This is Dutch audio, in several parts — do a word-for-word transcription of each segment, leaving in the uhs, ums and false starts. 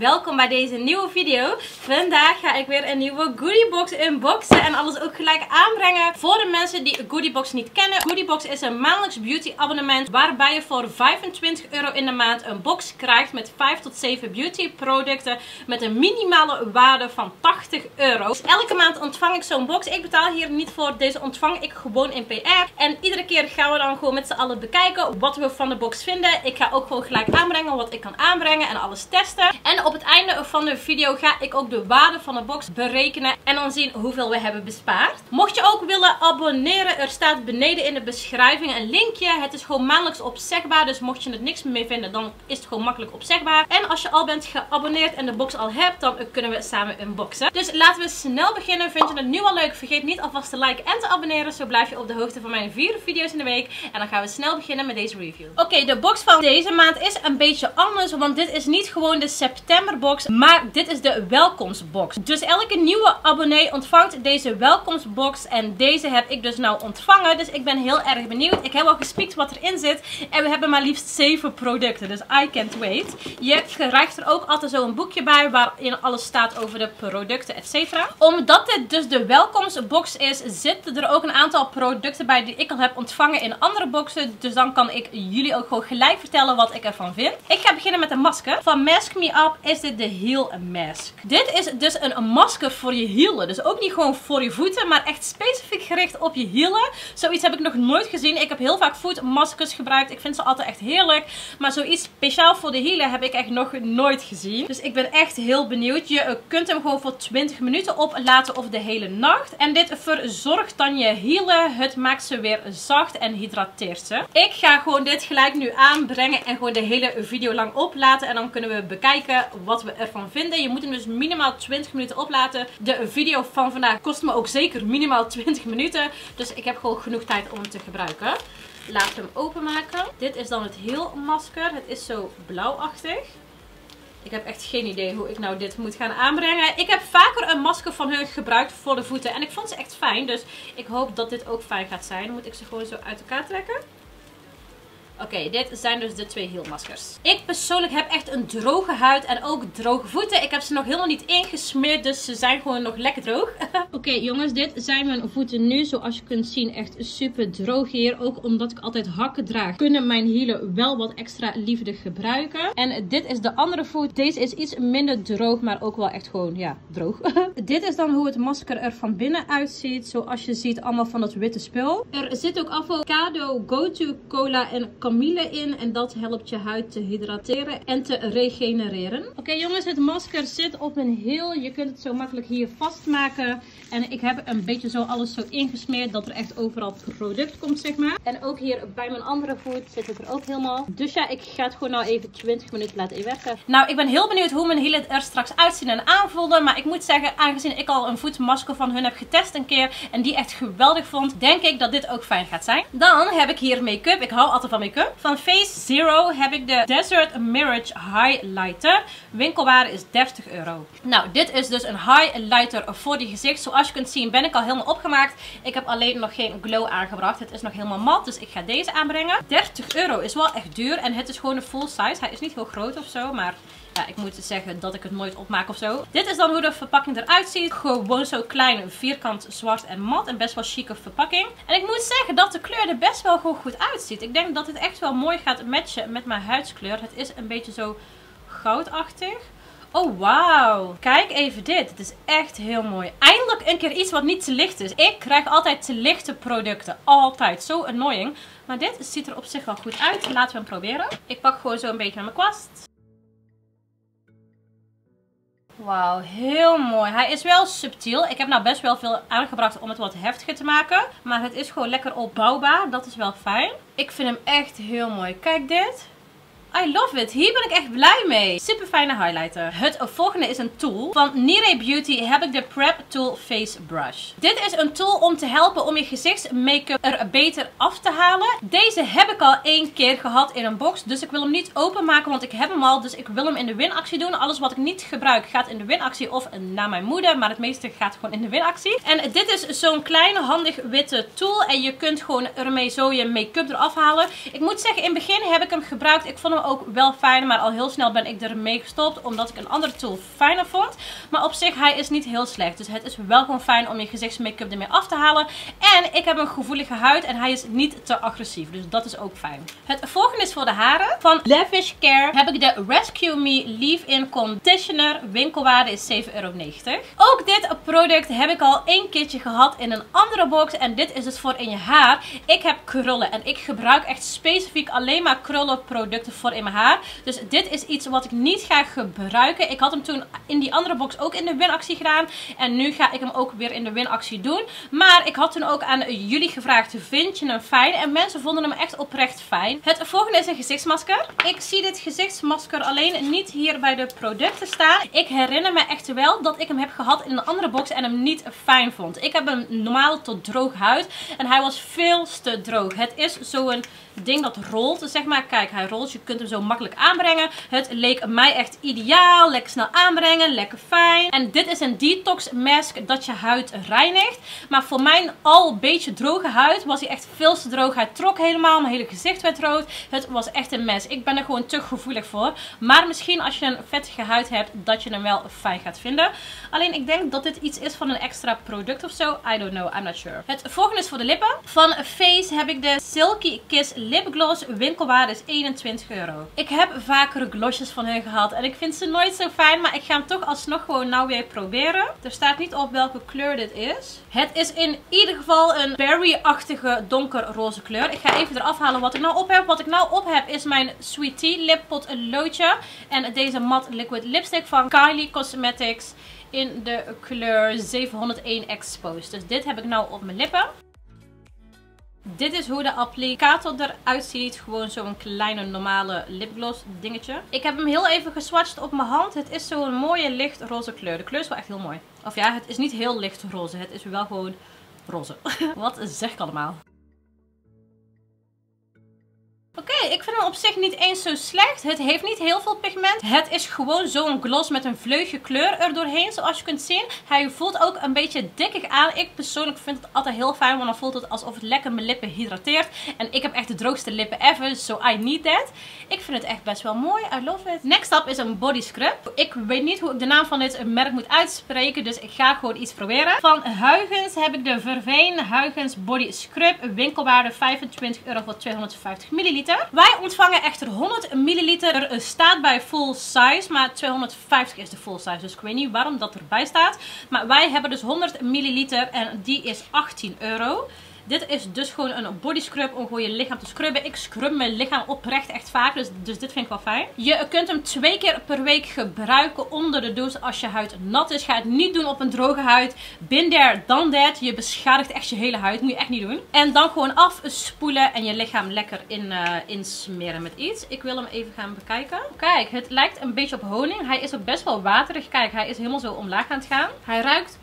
welkom bij deze nieuwe video. Vandaag ga ik weer een nieuwe goodiebox unboxen en alles ook gelijk aanbrengen. Voor de mensen die Goodiebox niet kennen. Goodiebox is een maandelijks beauty abonnement waarbij je voor vijfentwintig euro in de maand een box krijgt met vijf tot zeven beauty producten met een minimale waarde van tachtig euro. Dus elke maand ontvang ik zo'n box. Ik betaal hier niet voor, deze ontvang ik gewoon in P R. En iedere keer gaan we dan gewoon met z'n allen bekijken wat we van de box vinden. Ik ga ook gewoon gelijk aanbrengen wat ik kan aanbrengen en alles testen. En op het einde van de video ga ik ook de waarde van de box berekenen en dan zien hoeveel we hebben bespaard. Mocht je ook willen abonneren, er staat beneden in de beschrijving een linkje. Het is gewoon maandelijks opzegbaar, dus mocht je het niks meer vinden, dan is het gewoon makkelijk opzegbaar. En als je al bent geabonneerd en de box al hebt, dan kunnen we samen unboxen. Dus laten we snel beginnen. Vind je het nu al leuk? Vergeet niet alvast te liken en te abonneren. Zo blijf je op de hoogte van mijn vier video's in de week. En dan gaan we snel beginnen met deze review. Oké, okay, de box van deze maand is een beetje anders, want dit is niet gewoon de septemberbox, maar dit is de welkomstbox. Dus elke nieuwe abonnee ontvangt deze welkomstbox en deze heb ik dus nou ontvangen. Dus ik ben heel erg benieuwd. Ik heb al gespiekt wat erin zit en we hebben maar liefst zeven producten, dus I can't wait. Je krijgt er ook altijd zo'n boekje bij waarin alles staat over de producten, et cetera. Omdat dit dus de welkomstbox is, zitten er ook een aantal producten bij die ik al heb ontvangen in andere boxen. Dus dan kan ik jullie ook gewoon gelijk vertellen wat ik ervan vind. Ik ga beginnen met een masker. Van Mask Me Up is dit de Heel Mask. Dit is dus een masker voor je hielen. Dus ook niet gewoon voor je voeten, maar echt specifiek gericht op je hielen. Zoiets heb ik nog nooit gezien. Ik heb heel vaak voetmaskers gebruikt. Ik vind ze altijd echt heerlijk. Maar zoiets speciaal voor de hielen heb ik echt nog nooit gezien. Dus ik ben echt heel benieuwd. Je kunt hem gewoon voor twintig minuten oplaten of de hele nacht. En dit verzorgt dan je hielen. Het maakt ze weer zacht en hydrateert ze. Ik ga gewoon dit gelijk nu aanbrengen en gewoon de hele video lang oplaten. En dan kunnen we bekijken wat we ervan vinden. Je moet hem dus minimaal twintig minuten oplaten. De video van vandaag kost me ook zeker minimaal twintig minuten. Dus ik heb gewoon genoeg tijd om hem te gebruiken. Laten we hem openmaken. Dit is dan het heel masker. Het is zo blauwachtig. Ik heb echt geen idee hoe ik nou dit moet gaan aanbrengen. Ik heb vaker een masker van hun gebruikt voor de voeten. En ik vond ze echt fijn. Dus ik hoop dat dit ook fijn gaat zijn. Dan moet ik ze gewoon zo uit elkaar trekken. Oké, okay, dit zijn dus de twee heelmaskers. Ik persoonlijk heb echt een droge huid en ook droge voeten. Ik heb ze nog helemaal niet ingesmeerd, dus ze zijn gewoon nog lekker droog. Oké okay, jongens, dit zijn mijn voeten nu. Zoals je kunt zien, echt super droog hier. Ook omdat ik altijd hakken draag, kunnen mijn hielen wel wat extra liefde gebruiken. En dit is de andere voet. Deze is iets minder droog, maar ook wel echt gewoon, ja, droog. Dit is dan hoe het masker er van binnen uitziet. Zoals je ziet, allemaal van dat witte spul. Er zit ook avocado, go-to, cola en kamille in en dat helpt je huid te hydrateren en te regenereren. Oké okay, jongens, het masker zit op een heel. Je kunt het zo makkelijk hier vastmaken. En ik heb een beetje zo alles zo ingesmeerd dat er echt overal product komt, zeg maar. En ook hier bij mijn andere voet zit het er ook helemaal. Dus ja, ik ga het gewoon nou even twintig minuten laten inwerken. Nou, ik ben heel benieuwd hoe mijn hielen er straks uitzien en aanvoelen. Maar ik moet zeggen, aangezien ik al een voetmasker van hun heb getest een keer en die echt geweldig vond, denk ik dat dit ook fijn gaat zijn. Dan heb ik hier make-up. Ik hou altijd van make-up. Van Face Zero heb ik de Desert Mirage Highlighter. Winkelwaarde is dertig euro. Nou, dit is dus een highlighter voor je gezicht. Zoals je kunt zien ben ik al helemaal opgemaakt. Ik heb alleen nog geen glow aangebracht. Het is nog helemaal mat, dus ik ga deze aanbrengen. dertig euro is wel echt duur en het is gewoon een full size. Hij is niet heel groot of zo, maar ja, ik moet zeggen dat ik het nooit opmaak of zo. Dit is dan hoe de verpakking eruit ziet. Gewoon zo klein, vierkant, zwart en mat. En best wel chique verpakking. En ik moet zeggen dat de kleur er best wel gewoon goed uitziet. Ik denk dat dit echt wel mooi gaat matchen met mijn huidskleur. Het is een beetje zo goudachtig. Oh, wauw. Kijk even dit. Het is echt heel mooi. Eindelijk een keer iets wat niet te licht is. Ik krijg altijd te lichte producten. Altijd. Zo annoying. Maar dit ziet er op zich wel goed uit. Laten we hem proberen. Ik pak gewoon zo een beetje naar mijn kwast. Wauw, heel mooi. Hij is wel subtiel. Ik heb nou best wel veel aangebracht om het wat heftiger te maken. Maar het is gewoon lekker opbouwbaar. Dat is wel fijn. Ik vind hem echt heel mooi. Kijk dit. I love it. Hier ben ik echt blij mee. Super fijne highlighter. Het volgende is een tool. Van Nire Beauty heb ik de Prep Tool Face Brush. Dit is een tool om te helpen om je gezichtsmake-up er beter af te halen. Deze heb ik al één keer gehad in een box. Dus ik wil hem niet openmaken, want ik heb hem al. Dus ik wil hem in de winactie doen. Alles wat ik niet gebruik gaat in de winactie of naar mijn moeder. Maar het meeste gaat gewoon in de winactie. En dit is zo'n kleine handig witte tool. En je kunt gewoon ermee zo je make-up eraf halen. Ik moet zeggen, in het begin heb ik hem gebruikt. Ik vond hem ook wel fijn, maar al heel snel ben ik ermee gestopt. Omdat ik een andere tool fijner vond. Maar op zich, hij is niet heel slecht. Dus het is wel gewoon fijn om je gezichtsmake-up ermee af te halen. En ik heb een gevoelige huid en hij is niet te agressief. Dus dat is ook fijn. Het volgende is voor de haren. Van Lavish Care heb ik de Rescue Me Leave-In Conditioner. Winkelwaarde is zeven euro negentig. Ook dit product heb ik al één keertje gehad in een andere box. En dit is dus voor in je haar. Ik heb krullen en ik gebruik echt specifiek alleen maar krullen producten voor in mijn haar. Dus dit is iets wat ik niet ga gebruiken. Ik had hem toen in die andere box ook in de winactie gedaan. En nu ga ik hem ook weer in de winactie doen. Maar ik had toen ook aan jullie gevraagd, vind je hem fijn? En mensen vonden hem echt oprecht fijn. Het volgende is een gezichtsmasker. Ik zie dit gezichtsmasker alleen niet hier bij de producten staan. Ik herinner me echt wel dat ik hem heb gehad in een andere box en hem niet fijn vond. Ik heb een normaal tot droog huid en hij was veel te droog. Het is zo'n ding dat rolt, zeg maar. Kijk, hij rolt. Je kunt hem zo makkelijk aanbrengen. Het leek mij echt ideaal. Lekker snel aanbrengen. Lekker fijn. En dit is een detox mask dat je huid reinigt. Maar voor mijn al een beetje droge huid was hij echt veel te droog. Hij trok helemaal. Mijn hele gezicht werd rood. Het was echt een mes. Ik ben er gewoon te gevoelig voor. Maar misschien als je een vettige huid hebt, dat je hem wel fijn gaat vinden. Alleen ik denk dat dit iets is van een extra product of zo. I don't know. I'm not sure. Het volgende is voor de lippen. Van Face heb ik de Silky Kiss lipgloss. Winkelwaarde is eenentwintig euro. Ik heb vaker glossjes van hun gehad en ik vind ze nooit zo fijn, maar ik ga hem toch alsnog gewoon nou weer proberen. Er staat niet op welke kleur dit is. Het is in ieder geval een berry-achtige donkerroze kleur. Ik ga even eraf halen wat ik nou op heb. Wat ik nou op heb is mijn Sweet Tea Lip Pot Loodje en deze matte liquid lipstick van Kylie Cosmetics in de kleur zevenhonderdéén Exposed. Dus dit heb ik nou op mijn lippen. Dit is hoe de applicator eruit ziet. Gewoon zo'n kleine normale lipgloss dingetje. Ik heb hem heel even geswatcht op mijn hand. Het is zo'n mooie lichtroze kleur. De kleur is wel echt heel mooi. Of ja, het is niet heel lichtroze. Het is wel gewoon roze. Wat zeg ik allemaal? Oké, okay, ik vind hem op zich niet eens zo slecht. Het heeft niet heel veel pigment. Het is gewoon zo'n gloss met een vleugje kleur er doorheen, zoals je kunt zien. Hij voelt ook een beetje dikkig aan. Ik persoonlijk vind het altijd heel fijn, want dan voelt het alsof het lekker mijn lippen hydrateert. En ik heb echt de droogste lippen ever, so I need that. Ik vind het echt best wel mooi. I love it. Next up is een body scrub. Ik weet niet hoe ik de naam van dit merk moet uitspreken, dus ik ga gewoon iets proberen. Van Huygens heb ik de Vervein Huygens Body Scrub. Winkelwaarde vijfentwintig euro voor tweehonderdvijftig milliliter. Wij ontvangen echter honderd milliliter. Er staat bij full size, maar tweehonderdvijftig is de full size. Dus ik weet niet waarom dat erbij staat. Maar wij hebben dus honderd milliliter en die is achttien euro. Dit is dus gewoon een body scrub om gewoon je lichaam te scrubben. Ik scrub mijn lichaam oprecht echt vaak, dus, dus dit vind ik wel fijn. Je kunt hem twee keer per week gebruiken onder de douche als je huid nat is. Ga het niet doen op een droge huid. Been there, done that. Je beschadigt echt je hele huid. Moet je echt niet doen. En dan gewoon afspoelen en je lichaam lekker in, uh, insmeren met iets. Ik wil hem even gaan bekijken. Kijk, het lijkt een beetje op honing. Hij is ook best wel waterig. Kijk, hij is helemaal zo omlaag aan het gaan. Hij ruikt...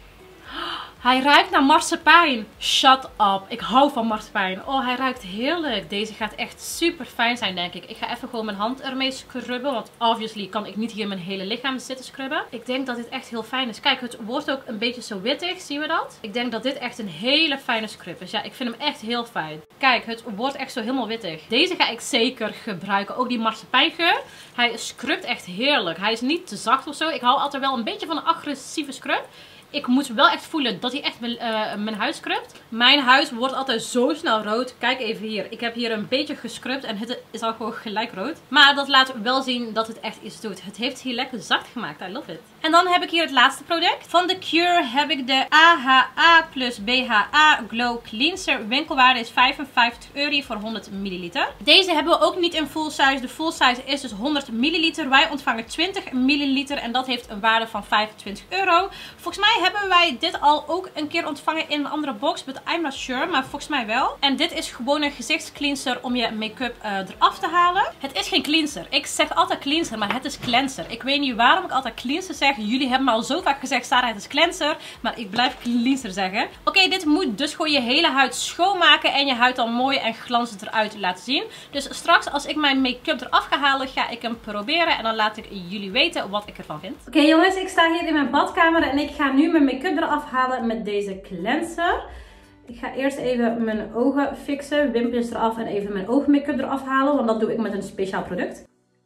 Hij ruikt naar marsepein. Shut up. Ik hou van marsepein. Oh, hij ruikt heerlijk. Deze gaat echt super fijn zijn, denk ik. Ik ga even gewoon mijn hand ermee scrubben. Want obviously kan ik niet hier mijn hele lichaam zitten scrubben. Ik denk dat dit echt heel fijn is. Kijk, het wordt ook een beetje zo wittig. Zien we dat? Ik denk dat dit echt een hele fijne scrub is. Ja, ik vind hem echt heel fijn. Kijk, het wordt echt zo helemaal wittig. Deze ga ik zeker gebruiken. Ook die marsepeingeur. Hij scrubt echt heerlijk. Hij is niet te zacht of zo. Ik hou altijd wel een beetje van een agressieve scrub. Ik moet wel echt voelen dat hij echt mijn, uh, mijn huid scrubt. Mijn huid wordt altijd zo snel rood. Kijk even hier. Ik heb hier een beetje gescrubt en het is al gewoon gelijk rood. Maar dat laat wel zien dat het echt iets doet. Het heeft hier lekker zacht gemaakt. I love it. En dan heb ik hier het laatste product. Van The Cure heb ik de A H A plus B H A Glow Cleanser. Winkelwaarde is vijfenvijftig euro voor honderd milliliter. Deze hebben we ook niet in full size. De full size is dus honderd milliliter. Wij ontvangen twintig milliliter en dat heeft een waarde van vijfentwintig euro. Volgens mij hebben wij dit al ook een keer ontvangen in een andere box. But I'm not sure, maar volgens mij wel. En dit is gewoon een gezichtscleanser om je make-up uh, eraf te halen. Het is geen cleanser. Ik zeg altijd cleanser, maar het is cleanser. Ik weet niet waarom ik altijd cleanser zeg. Jullie hebben me al zo vaak gezegd, Sarah, het is cleanser. Maar ik blijf cleanser zeggen. Oké, okay, dit moet dus gewoon je hele huid schoonmaken en je huid al mooi en glanzend eruit laten zien. Dus straks als ik mijn make-up eraf ga halen, ga ik hem proberen. En dan laat ik jullie weten wat ik ervan vind. Oké okay, jongens, ik sta hier in mijn badkamer en ik ga nu mijn make-up eraf halen met deze cleanser. Ik ga eerst even mijn ogen fixen, wimpjes eraf en even mijn oogmake-up eraf halen, want dat doe ik met een speciaal product.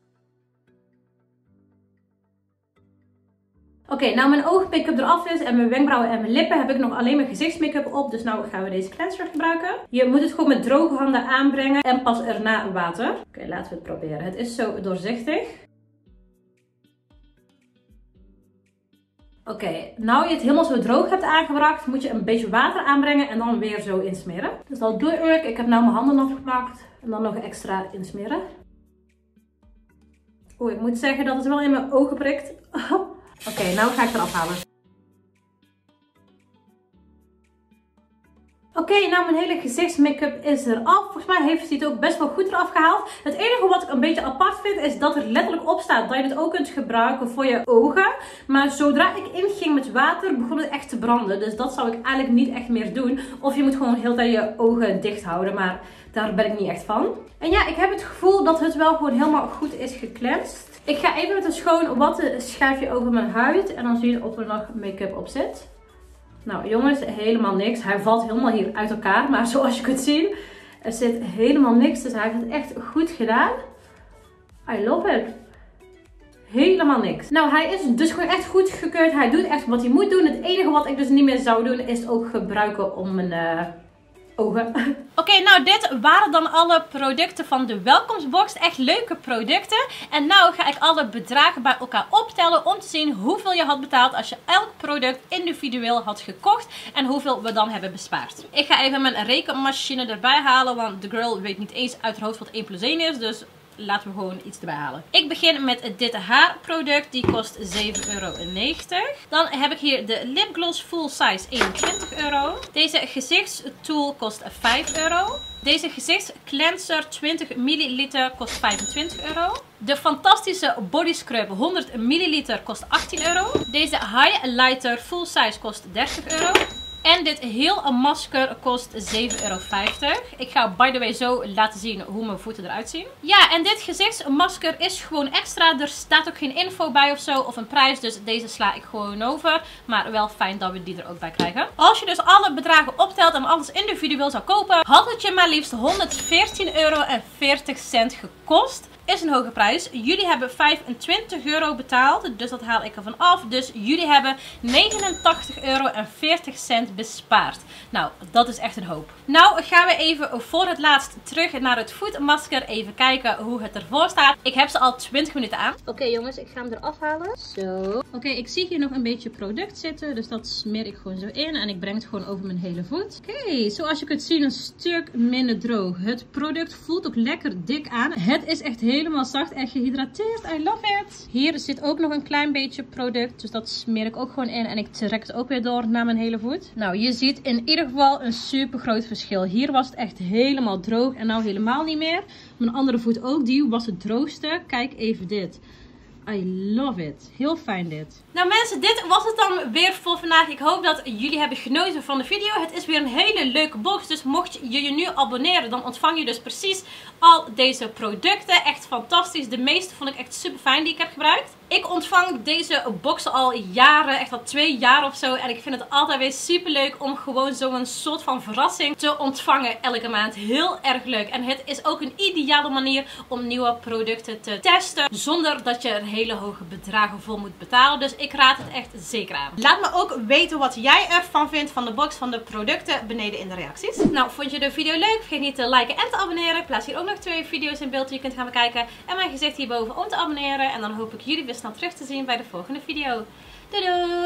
Oké, okay, nou mijn oogmake-up eraf is en mijn wenkbrauwen en mijn lippen heb ik nog alleen mijn gezichtsmake-up op. Dus nou gaan we deze cleanser gebruiken. Je moet het gewoon met droge handen aanbrengen en pas erna water. Oké, okay, laten we het proberen. Het is zo doorzichtig. Oké, okay, nou je het helemaal zo droog hebt aangebracht, moet je een beetje water aanbrengen en dan weer zo insmeren. Dus dat doe ik. Ik heb nou mijn handen afgemaakt en dan nog extra insmeren. Oeh, ik moet zeggen dat het wel in mijn ogen prikt. Oké, okay, nou ga ik het eraf halen. Oké, okay, nou mijn hele gezichtsmake-up is eraf. Volgens mij heeft hij het ook best wel goed eraf gehaald. Het enige wat ik een beetje apart vind is dat er letterlijk op staat dat je het ook kunt gebruiken voor je ogen. Maar zodra ik inging met water begon het echt te branden. Dus dat zou ik eigenlijk niet echt meer doen. Of je moet gewoon heel tijd je ogen dicht houden. Maar daar ben ik niet echt van. En ja, ik heb het gevoel dat het wel gewoon helemaal goed is gecleansed. Ik ga even met een schoon wattenschuifje over mijn huid. En dan zie je of er nog make-up op zit. Nou jongens, helemaal niks. Hij valt helemaal hier uit elkaar. Maar zoals je kunt zien, er zit helemaal niks. Dus hij heeft het echt goed gedaan. I love it. Helemaal niks. Nou, hij is dus gewoon echt goed gekeurd. Hij doet echt wat hij moet doen. Het enige wat ik dus niet meer zou doen, is ook gebruiken om mijn uh, ogen. Oké, okay, nou dit waren dan alle producten van de welkomstbox. Echt leuke producten. En nou ga ik alle bedragen bij elkaar optellen om te zien hoeveel je had betaald als je elk product individueel had gekocht. En hoeveel we dan hebben bespaard. Ik ga even mijn rekenmachine erbij halen, want de girl weet niet eens uit haar hoofd wat één plus één is. Dus laten we gewoon iets erbij halen. Ik begin met dit haarproduct. Die kost zeven euro negentig. Dan heb ik hier de lipgloss full size eenentwintig euro. Deze gezichtstool kost vijf euro. Deze gezichtscleanser twintig milliliter kost vijfentwintig euro. De fantastische body scrub honderd milliliter kost achttien euro. Deze highlighter full size kost dertig euro. En dit heel masker kost zeven euro vijftig. Ik ga by the way zo laten zien hoe mijn voeten eruit zien. Ja, en dit gezichtsmasker is gewoon extra. Er staat ook geen info bij of zo of een prijs. Dus deze sla ik gewoon over. Maar wel fijn dat we die er ook bij krijgen. Als je dus alle bedragen optelt en alles individueel zou kopen, had het je maar liefst honderdveertien euro en veertig cent gekost. Is een hoge prijs. Jullie hebben vijfentwintig euro betaald. Dus dat haal ik ervan af. Dus jullie hebben negenentachtig euro en veertig cent bespaard. Nou, dat is echt een hoop. Nou gaan we even voor het laatst terug naar het voetmasker. Even kijken hoe het ervoor staat. Ik heb ze al twintig minuten aan. Oké okay, jongens, ik ga hem eraf halen. Zo. Oké, okay, ik zie hier nog een beetje product zitten. Dus dat smeer ik gewoon zo in. En ik breng het gewoon over mijn hele voet. Oké, okay, zoals je kunt zien een stuk minder droog. Het product voelt ook lekker dik aan. Het is echt heel helemaal zacht en gehydrateerd. I love it. Hier zit ook nog een klein beetje product. Dus dat smeer ik ook gewoon in. En ik trek het ook weer door naar mijn hele voet. Nou, je ziet in ieder geval een super groot verschil. Hier was het echt helemaal droog. En nou helemaal niet meer. Mijn andere voet ook. Die was het droogste. Kijk even dit. I love it. Heel fijn dit. Nou mensen, dit was het dan weer voor vandaag. Ik hoop dat jullie hebben genoten van de video. Het is weer een hele leuke box. Dus mocht je je nu abonneren, dan ontvang je dus precies al deze producten. Echt fantastisch. De meeste vond ik echt super fijn die ik heb gebruikt. Ik ontvang deze boxen al jaren, echt al twee jaar of zo. En ik vind het altijd weer super leuk om gewoon zo'n soort van verrassing te ontvangen elke maand. Heel erg leuk. En het is ook een ideale manier om nieuwe producten te testen. Zonder dat je een hele hoge bedragen voor moet betalen. Dus ik raad het echt zeker aan. Laat me ook weten wat jij ervan vindt van de box van de producten beneden in de reacties. Nou, vond je de video leuk? Vergeet niet te liken en te abonneren. Ik plaats hier ook nog twee video's in beeld die je kunt gaan bekijken. En mijn gezicht hierboven om te abonneren. En dan hoop ik jullie weer snel terug te zien bij de volgende video. Doei doei!